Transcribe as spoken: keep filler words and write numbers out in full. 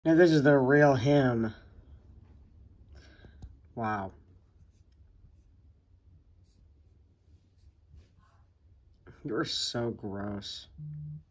Now this is the real him. Wow. You're so gross.